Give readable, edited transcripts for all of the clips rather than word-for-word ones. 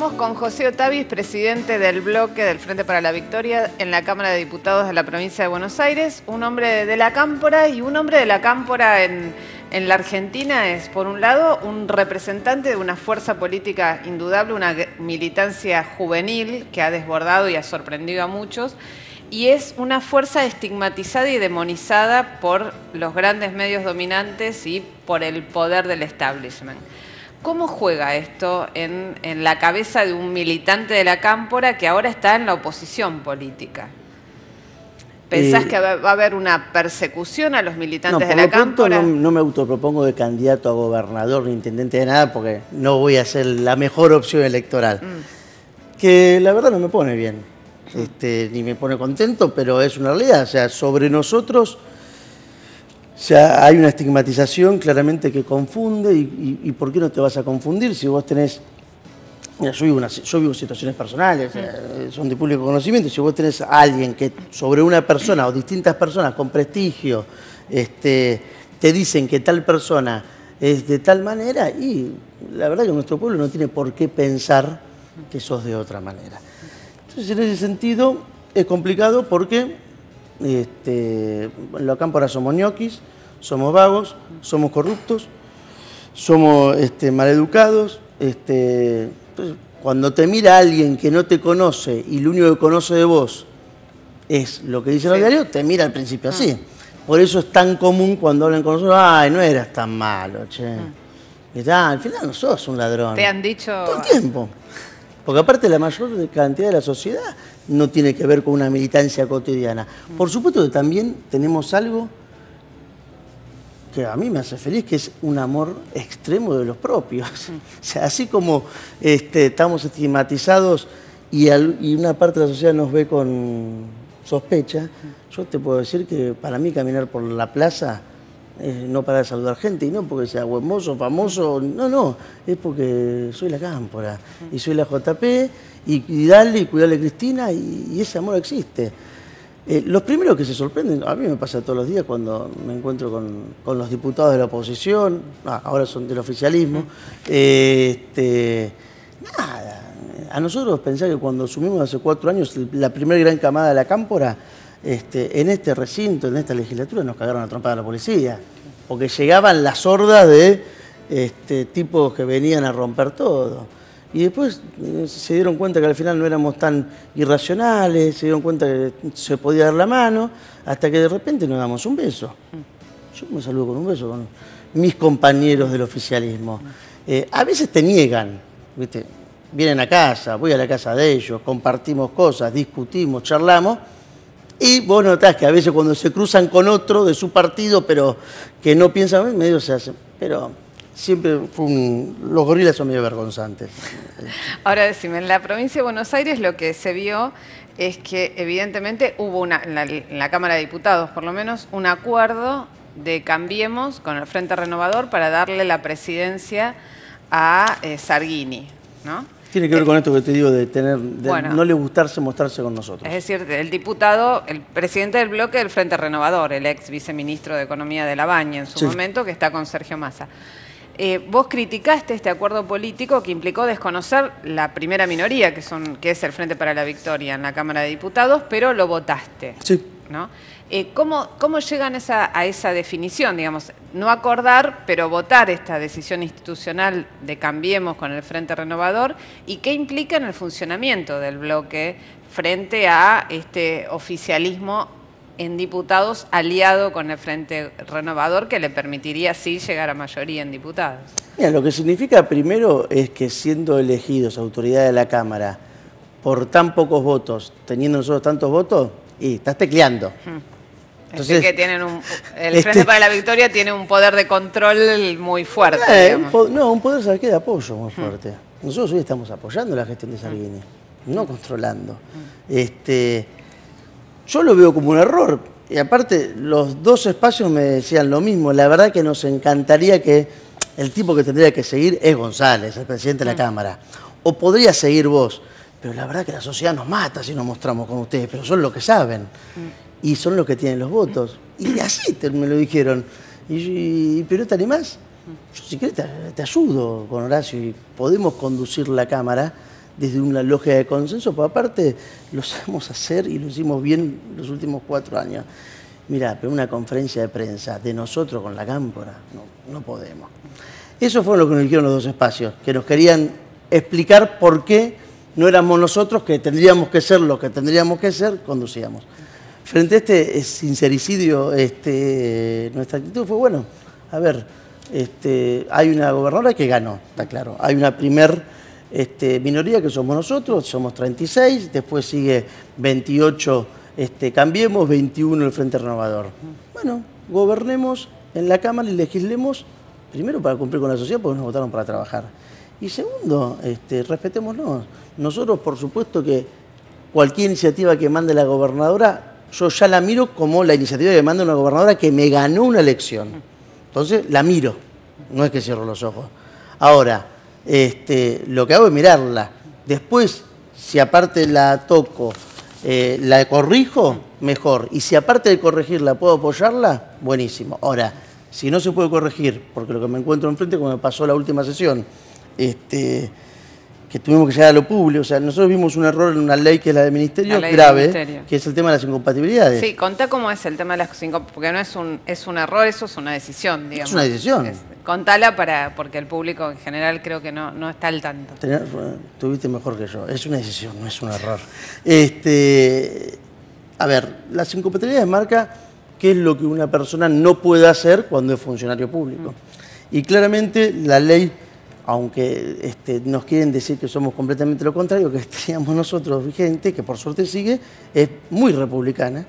Estamos con José Otavis, presidente del bloque del Frente para la Victoria en la Cámara de Diputados de la provincia de Buenos Aires, un hombre de la cámpora, y un hombre de la cámpora en la Argentina es, por un lado, un representante de una fuerza política indudable, una militancia juvenil que ha desbordado y ha sorprendido a muchos, y es una fuerza estigmatizada y demonizada por los grandes medios dominantes y por el poder del establishment. ¿Cómo juega esto en la cabeza de un militante de la cámpora que ahora está en la oposición política? ¿Pensás que va a haber una persecución a los militantes de la cámpora? No me autopropongo de candidato a gobernador ni intendente de nada porque no voy a ser la mejor opción electoral. Que la verdad no me pone bien, ni me pone contento, pero es una realidad. O sea, sobre nosotros... O sea, hay una estigmatización claramente que confunde y ¿por qué no te vas a confundir si vos tenés... Mira, yo vivo situaciones personales, son de público conocimiento. Si vos tenés a alguien que sobre una persona o distintas personas con prestigio te dicen que tal persona es de tal manera, y la verdad que nuestro pueblo no tiene por qué pensar que sos de otra manera. Entonces, en ese sentido, es complicado porque... en la cámpora somos ñoquis, somos vagos, somos corruptos, somos maleducados. Entonces, cuando te mira alguien que no te conoce y lo único que conoce de vos es lo que dicen los diarios, te mira al principio así. Por eso es tan común cuando hablan con nosotros, ay, no eras tan malo, che. Al final no sos un ladrón. ¿Te han dicho...? Todo el tiempo. Porque aparte la mayor cantidad de la sociedad no tiene que ver con una militancia cotidiana. Por supuesto que también tenemos algo que a mí me hace feliz, que es un amor extremo de los propios. O sea, así como estamos estigmatizados y una parte de la sociedad nos ve con sospecha, yo te puedo decir que para mí caminar por la plaza... no para de saludar gente, y no porque sea buen mozo, famoso, no, es porque soy la cámpora, y soy la JP, y darle y cuidarle a Cristina, y ese amor existe. Los primeros que se sorprenden, a mí me pasa todos los días cuando me encuentro con los diputados de la oposición, ahora son del oficialismo, nada, a nosotros pensar que cuando asumimos hace 4 años la primera gran camada de la cámpora, en este recinto, en esta legislatura, nos cagaron a trompada la policía, porque llegaban las hordas de tipos que venían a romper todo. Y después se dieron cuenta que al final no éramos tan irracionales, se dieron cuenta que se podía dar la mano, hasta que de repente nos damos un beso. Yo me saludo con un beso con mis compañeros del oficialismo. A veces te niegan, ¿viste? Vienen a casa, voy a la casa de ellos, compartimos cosas, discutimos, charlamos. Y vos notás que a veces cuando se cruzan con otro de su partido, pero que no piensan, medio se hacen. Pero siempre los gorilas son medio vergonzantes. Ahora decime, en la provincia de Buenos Aires lo que se vio es que evidentemente hubo en la Cámara de Diputados por lo menos un acuerdo de Cambiemos con el Frente Renovador para darle la presidencia a Zarghini, ¿no? Tiene que ver con esto que te digo de no le gustarse mostrarse con nosotros. Es decir, el diputado, el presidente del bloque del Frente Renovador, el ex viceministro de Economía de la Baña en su momento, que está con Sergio Massa. Vos criticaste este acuerdo político que implicó desconocer la primera minoría, que es el Frente para la Victoria en la Cámara de Diputados, pero lo votaste. Sí. ¿No? ¿Cómo llegan a esa definición? Digamos, no acordar, pero votar esta decisión institucional de Cambiemos con el Frente Renovador, ¿y qué implica en el funcionamiento del bloque frente a este oficialismo en diputados aliado con el Frente Renovador que le permitiría así llegar a mayoría en diputados? Mira, lo que significa primero es que siendo elegidos autoridad de la Cámara por tan pocos votos, teniendo nosotros tantos votos, y estás tecleando. Entonces, que tienen el Frente para la Victoria tiene un poder de control muy fuerte. Un poder, ¿sabes qué? De apoyo muy fuerte. Nosotros hoy estamos apoyando la gestión de Zarghini, no controlando. Yo lo veo como un error. Y aparte, los dos espacios me decían lo mismo. La verdad que nos encantaría que el tipo que tendría que seguir es González, el presidente de la Cámara. O podría seguir vos. Pero la verdad que la sociedad nos mata si nos mostramos con ustedes, pero son los que saben. Y son los que tienen los votos. Y así me lo dijeron. ¿Pero te animás? Yo, si querés te ayudo con Horacio y podemos conducir la Cámara desde una lógica de consenso, pero aparte lo sabemos hacer y lo hicimos bien los últimos 4 años. Mirá, pero una conferencia de prensa de nosotros con la Cámpora, no podemos. Eso fue lo que nos dijeron los 2 espacios, que nos querían explicar por qué no éramos nosotros que tendríamos que ser lo que tendríamos que ser, conducíamos. Frente a este sincericidio, nuestra actitud fue, bueno, a ver, hay una gobernadora que ganó, está claro. Hay una primer minoría que somos nosotros, somos 36, después sigue 28 Cambiemos, 21 el Frente Renovador. Bueno, gobernemos en la Cámara y legislemos, primero para cumplir con la sociedad, porque nos votaron para trabajar. Y segundo, respetémonos. Nosotros, por supuesto que cualquier iniciativa que mande la gobernadora, yo ya la miro como la iniciativa que manda una gobernadora que me ganó una elección. Entonces, la miro, no es que cierro los ojos. Ahora, lo que hago es mirarla. Después, si aparte la toco, la corrijo, mejor. Y si aparte de corregirla puedo apoyarla, buenísimo. Ahora, si no se puede corregir, porque lo que me encuentro enfrente, como me pasó la última sesión, que tuvimos que llegar a lo público, o sea, nosotros vimos un error en una ley que es la del Ministerio, grave, que es el tema de las incompatibilidades. Sí, contá cómo es el tema de las incompatibilidades, porque no es un error, eso es una decisión, digamos. Es una decisión. Contala porque el público en general creo que no está al tanto. Tuviste mejor que yo, es una decisión, no es un error. A ver, las incompatibilidades marca qué es lo que una persona no puede hacer cuando es funcionario público. Y claramente la ley, aunque nos quieren decir que somos completamente lo contrario, que teníamos nosotros vigente, que por suerte sigue, es muy republicana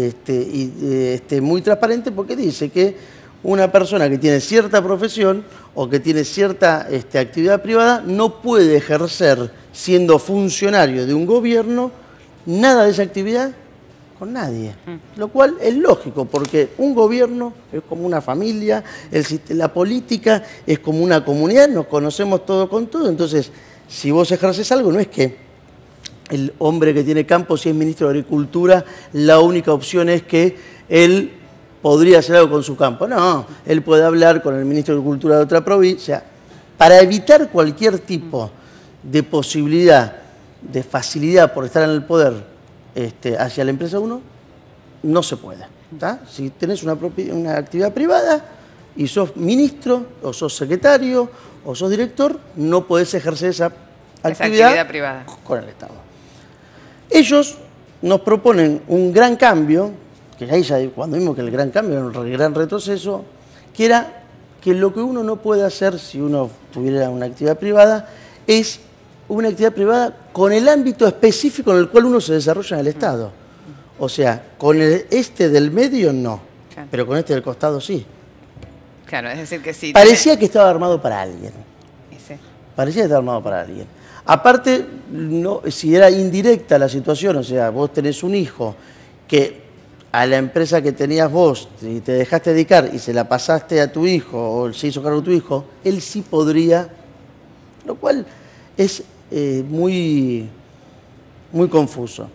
y muy transparente, porque dice que una persona que tiene cierta profesión o que tiene cierta actividad privada no puede ejercer, siendo funcionario de un gobierno, nada de esa actividad con nadie. Lo cual es lógico, porque un gobierno es como una familia, la política es como una comunidad, nos conocemos todo con todo. Entonces, si vos ejerces algo, no es que el hombre que tiene campo, si es ministro de Agricultura, la única opción es que él podría hacer algo con su campo. No, él puede hablar con el ministro de Agricultura de otra provincia. Para evitar cualquier tipo de posibilidad, de facilidad por estar en el poder hacia la empresa uno, no se puede. ¿Tá? Si tenés una actividad privada y sos ministro, o sos secretario, o sos director, no podés ejercer esa actividad privada con el Estado. Ellos nos proponen un gran cambio, que ahí ya cuando vimos que el gran cambio era un gran retroceso, que era que lo que uno no puede hacer si uno tuviera una actividad privada es una actividad privada con el ámbito específico en el cual uno se desarrolla en el Estado. O sea, con del medio no, claro, pero con del costado sí. Claro, es decir que sí. Parecía que estaba armado para alguien. Sí. Parecía que estaba armado para alguien. Aparte, si era indirecta la situación, o sea, vos tenés un hijo que a la empresa que tenías vos y te dejaste dedicar y se la pasaste a tu hijo o se hizo cargo de tu hijo, él sí podría, lo cual es muy confuso.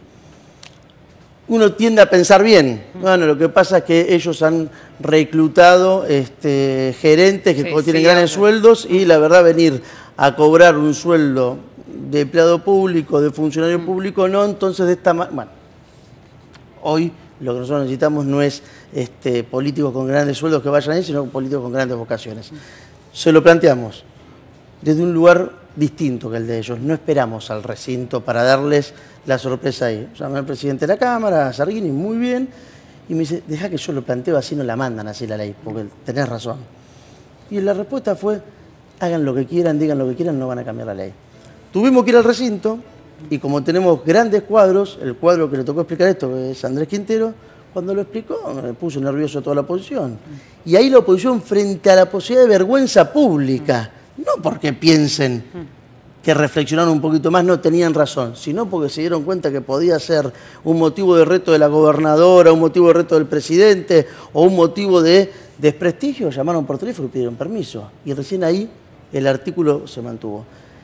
Uno tiende a pensar bien. Bueno, lo que pasa es que ellos han reclutado gerentes que tienen grandes sueldos y la verdad venir a cobrar un sueldo de empleado público, de funcionario público, no, entonces de esta manera. Bueno, hoy lo que nosotros necesitamos no es políticos con grandes sueldos que vayan ahí, sino políticos con grandes vocaciones. Se lo planteamos desde un lugar distinto que el de ellos. No esperamos al recinto para darles la sorpresa ahí. Llamé al presidente de la Cámara, a Sargini, muy bien, y me dice, deja que yo lo planteo, así no la mandan así la ley, porque tenés razón. Y la respuesta fue, hagan lo que quieran, digan lo que quieran, no van a cambiar la ley. Tuvimos que ir al recinto, y como tenemos grandes cuadros, el cuadro que le tocó explicar esto, que es Andrés Quintero, cuando lo explicó, me puso nervioso toda la oposición. Y ahí la oposición frente a la posibilidad de vergüenza pública, no porque piensen que reflexionaron un poquito más, no tenían razón, sino porque se dieron cuenta que podía ser un motivo de reto de la gobernadora, un motivo de reto del presidente o un motivo de desprestigio, llamaron por teléfono y pidieron permiso. Y recién ahí el artículo se mantuvo.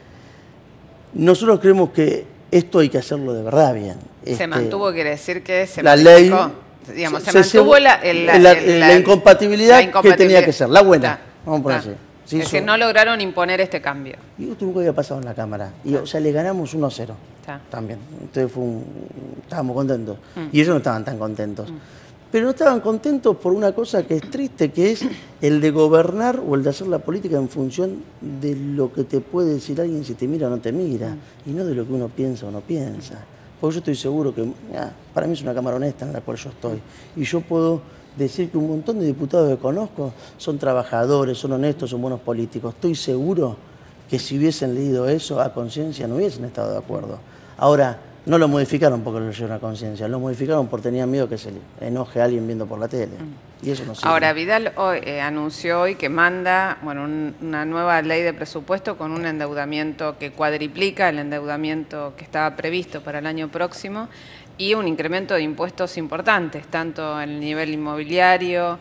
Nosotros creemos que esto hay que hacerlo de verdad bien. Se mantuvo, quiere decir que se la ley, digamos, se mantuvo la incompatibilidad que tenía que ser, la buena, vamos a poner así. Se Es que no lograron imponer este cambio. Y esto nunca había pasado en la Cámara. Y, o sea, le ganamos 1-0 también. Entonces estábamos contentos. Y ellos no estaban tan contentos. Pero no estaban contentos por una cosa que es triste, que es el de gobernar o el de hacer la política en función de lo que te puede decir alguien si te mira o no te mira. Y no de lo que uno piensa o no piensa. Porque yo estoy seguro que para mí es una Cámara honesta en la cual yo estoy. Y yo puedo decir que un montón de diputados que conozco son trabajadores, son honestos, son buenos políticos. Estoy seguro que si hubiesen leído eso a conciencia no hubiesen estado de acuerdo. Ahora, no lo modificaron porque lo leyeron a conciencia, lo modificaron porque tenían miedo que se le enoje a alguien viendo por la tele. Y eso no sirve. Ahora, Vidal anunció hoy que manda una nueva ley de presupuesto con un endeudamiento que cuadriplica el endeudamiento que estaba previsto para el año próximo y un incremento de impuestos importantes, tanto en el nivel inmobiliario,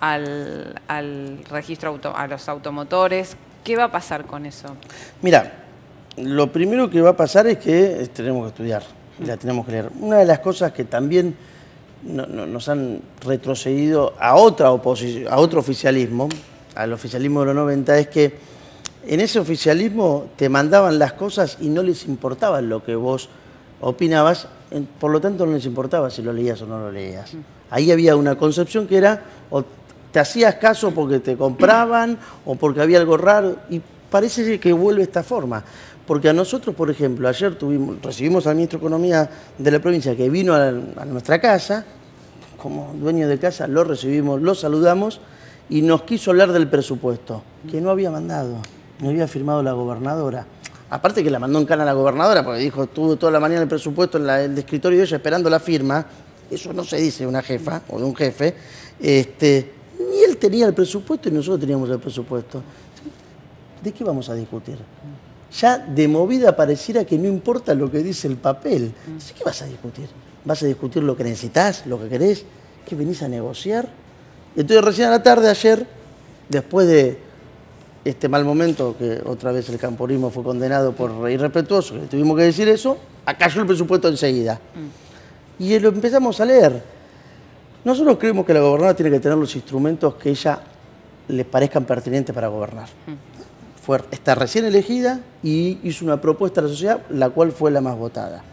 al registro, a los automotores. ¿Qué va a pasar con eso? Mira, lo primero que va a pasar es que tenemos que estudiar, y la tenemos que leer. Una de las cosas que también nos han retrocedido a otro oficialismo, al oficialismo de los 90, es que en ese oficialismo te mandaban las cosas y no les importaba lo que vos opinabas, por lo tanto no les importaba si lo leías o no lo leías. Ahí había una concepción que era, o te hacías caso porque te compraban o porque había algo raro, y parece que vuelve esta forma. Porque a nosotros, por ejemplo, ayer recibimos al ministro de Economía de la provincia que vino a nuestra casa, como dueño de casa lo recibimos, lo saludamos y nos quiso hablar del presupuesto, que no había mandado, no había firmado la gobernadora. Aparte que la mandó en cana a la gobernadora, porque dijo, estuvo toda la mañana el presupuesto en el escritorio de ella esperando la firma. Eso no se dice de una jefa o de un jefe. Ni él tenía el presupuesto y nosotros teníamos el presupuesto. ¿De qué vamos a discutir? Ya de movida pareciera que no importa lo que dice el papel. Entonces, ¿qué vas a discutir? ¿Vas a discutir lo que necesitas, lo que querés? ¿Qué venís a negociar? Entonces recién a la tarde ayer, después de este mal momento, que otra vez el camporismo fue condenado por irrespetuoso, le tuvimos que decir eso, cayó el presupuesto enseguida. Y lo empezamos a leer. Nosotros creemos que la gobernadora tiene que tener los instrumentos que ella le parezcan pertinentes para gobernar. Está recién elegida y hizo una propuesta a la sociedad, la cual fue la más votada.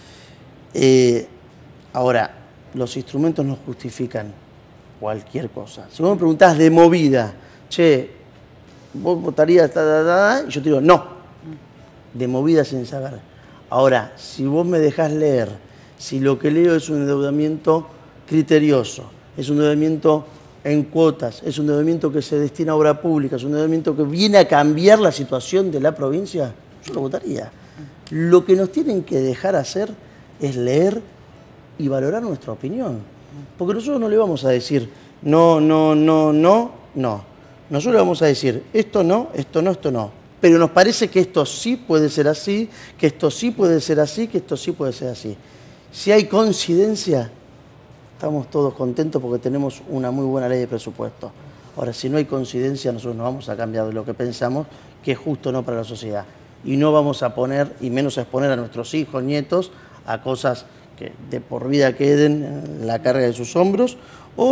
Ahora, los instrumentos no justifican cualquier cosa. Si vos me preguntás de movida, che, vos votarías, y yo te digo, no, de movida sin saber. Ahora, si vos me dejás leer, si lo que leo es un endeudamiento criterioso, es un endeudamiento en cuotas, es un endeudamiento que se destina a obra pública, es un endeudamiento que viene a cambiar la situación de la provincia, yo lo votaría. Lo que nos tienen que dejar hacer es leer y valorar nuestra opinión. Porque nosotros no le vamos a decir no. Nosotros le vamos a decir esto no, esto no, esto no. Pero nos parece que esto sí puede ser así, que esto sí puede ser así, que esto sí puede ser así. Si hay coincidencia, estamos todos contentos porque tenemos una muy buena ley de presupuesto. Ahora, si no hay coincidencia, nosotros no vamos a cambiar de lo que pensamos, que es justo no para la sociedad. Y no vamos a poner, y menos a exponer a nuestros hijos, nietos, a cosas que de por vida queden en la carga de sus hombros, o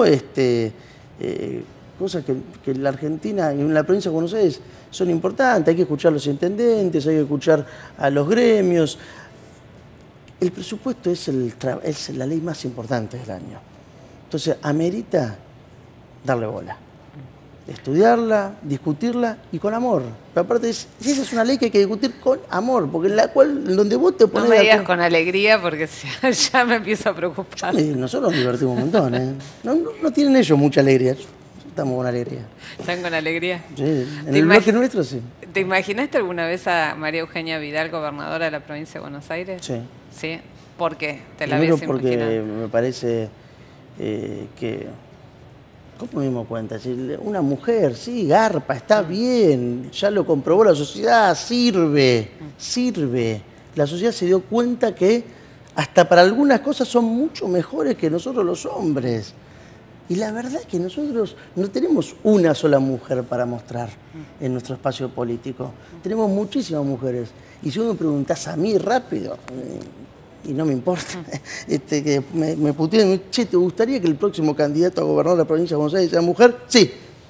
cosas que en la Argentina y en la provincia de Buenos Aires son importantes. Hay que escuchar a los intendentes, hay que escuchar a los gremios. El presupuesto es la ley más importante del año. Entonces, amerita darle bola. Estudiarla, discutirla y con amor. Pero aparte, esa es una ley que hay que discutir con amor, porque en la cual, donde vos te pones... No me digas con alegría, porque ya me empiezo a preocupar. Nosotros nos divertimos un montón, ¿eh? No tienen ellos mucha alegría. Estamos con alegría. ¿Están con alegría? Sí, en el bloque nuestro sí. ¿Te imaginaste alguna vez a María Eugenia Vidal, gobernadora de la provincia de Buenos Aires? Sí. ¿Sí? ¿Por qué? ¿Te la Primero habías imaginado? porque me parece que... ¿Cómo me dimos cuenta? Una mujer, sí, garpa, está bien, ya lo comprobó la sociedad, sirve. La sociedad se dio cuenta que hasta para algunas cosas son mucho mejores que nosotros los hombres. Y la verdad es que nosotros no tenemos una sola mujer para mostrar en nuestro espacio político. Tenemos muchísimas mujeres. Y si vos me preguntás a mí rápido, y no me importa, que me puteen, che, ¿te gustaría que el próximo candidato a gobernador de la provincia de Buenos Aires sea mujer? Sí.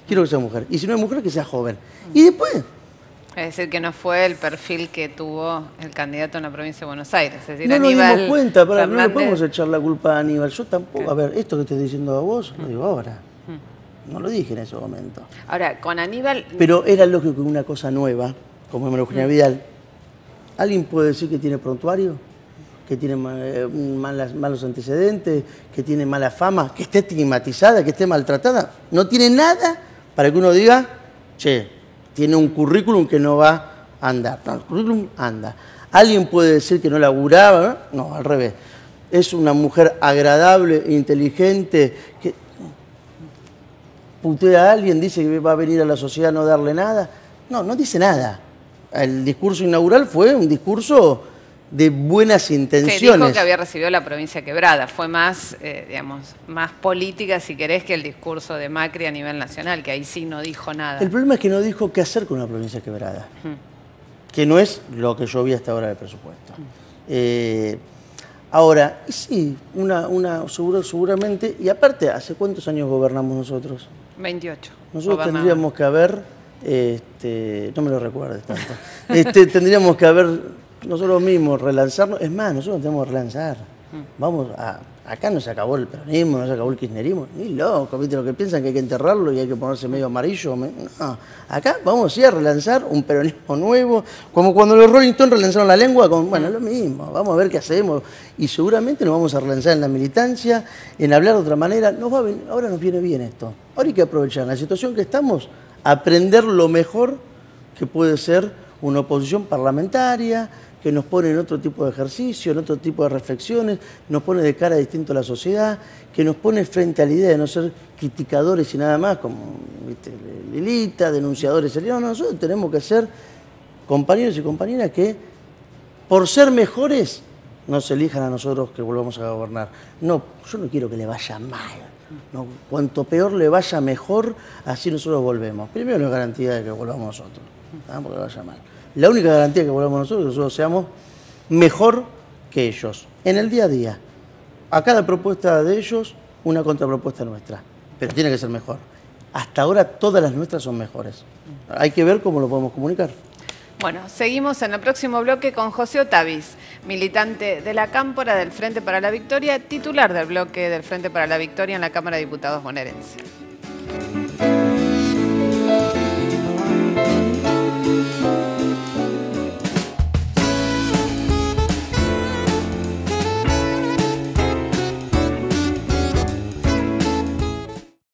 Quiero que sea mujer. Y si no es mujer, que sea joven. Y después... Es decir, que no fue el perfil que tuvo el candidato en la provincia de Buenos Aires. Es decir, No nos Aníbal dimos cuenta, no le Fernández... podemos echar la culpa a Aníbal. Yo tampoco, a ver, esto que estoy diciendo a vos, lo digo ahora. No lo dije en ese momento. Ahora, con Aníbal... Pero era lógico que una cosa nueva, como María Eugenia Vidal, ¿alguien puede decir que tiene prontuario? ¿Que tiene malos antecedentes? ¿Que tiene mala fama? ¿Que esté estigmatizada? ¿Que esté maltratada? No tiene nada para que uno diga, che, tiene un currículum que no va a andar. No, el currículum anda. ¿Alguien puede decir que no laburaba? No, al revés. Es una mujer agradable, inteligente, que putea a alguien, dice que va a venir a la sociedad a no darle nada. No, no dice nada. El discurso inaugural fue un discurso de buenas intenciones. Sí, dijo que había recibido la provincia quebrada. Fue más, digamos, más política, si querés, que el discurso de Macri a nivel nacional, que ahí sí no dijo nada. El problema es que no dijo qué hacer con una provincia quebrada, que no es lo que yo vi hasta ahora del presupuesto. Ahora, sí, seguramente, y aparte, ¿hace cuántos años gobernamos nosotros? 28. Nosotros tendríamos que haber, no me lo recuerdes tanto, tendríamos que haber nosotros mismos relanzarnos. Es más, nosotros tenemos que relanzar. Acá no se acabó el peronismo, no se acabó el kirchnerismo, ni loco, ¿viste? Lo que piensan que hay que enterrarlo y hay que ponerse medio amarillo. No, acá vamos a relanzar un peronismo nuevo, como cuando los Rolling Stones relanzaron la lengua, bueno, lo mismo, vamos a ver qué hacemos. Y seguramente nos vamos a relanzar en la militancia, en hablar de otra manera. Ahora nos viene bien esto. Ahora hay que aprovechar la situación que estamos, aprender lo mejor que puede ser una oposición parlamentaria, que nos pone en otro tipo de ejercicio, en otro tipo de reflexiones, nos pone de cara distinto a la sociedad, que nos pone frente a la idea de no ser criticadores y nada más, como ¿viste? Lilita, denunciadores. No, nosotros tenemos que ser compañeros y compañeras que, por ser mejores, nos elijan a nosotros que volvamos a gobernar. No, yo no quiero que le vaya mal. No, cuanto peor le vaya, mejor, así nosotros volvemos. Primero no es garantía de que volvamos nosotros, porque le vaya mal. La única garantía que volvamos nosotros es que nosotros seamos mejor que ellos, en el día a día. A cada propuesta de ellos, una contrapropuesta nuestra, pero tiene que ser mejor. Hasta ahora todas las nuestras son mejores. Hay que ver cómo lo podemos comunicar. Bueno, seguimos en el próximo bloque con José Otavis, militante de la Cámpora del Frente para la Victoria, titular del bloque del Frente para la Victoria en la Cámara de Diputados bonaerense.